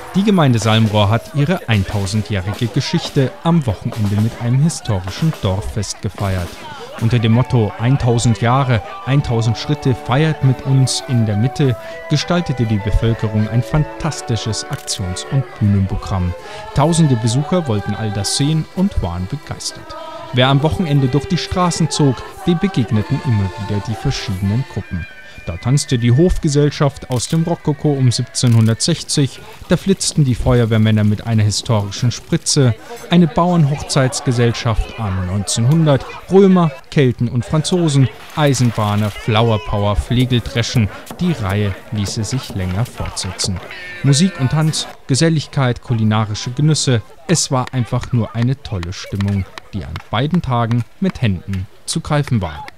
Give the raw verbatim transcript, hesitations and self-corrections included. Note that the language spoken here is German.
Die Gemeinde Salmrohr hat ihre tausendjährige Geschichte am Wochenende mit einem historischen Dorffest gefeiert. Unter dem Motto tausend Jahre, tausend Schritte feiert mit uns in der Mitte gestaltete die Bevölkerung ein fantastisches Aktions- und Bühnenprogramm. Tausende Besucher wollten all das sehen und waren begeistert. Wer am Wochenende durch die Straßen zog, dem begegneten immer wieder die verschiedenen Gruppen. Da tanzte die Hofgesellschaft aus dem Rokoko um siebzehnhundertsechzig, da flitzten die Feuerwehrmänner mit einer historischen Spritze, eine Bauernhochzeitsgesellschaft anno neunzehnhundert, Römer, Kelten und Franzosen, Eisenbahner, Flower Power, Flegeldreschen, die Reihe ließe sich länger fortsetzen. Musik und Tanz, Geselligkeit, kulinarische Genüsse, es war einfach nur eine tolle Stimmung, die an beiden Tagen mit Händen zu greifen war.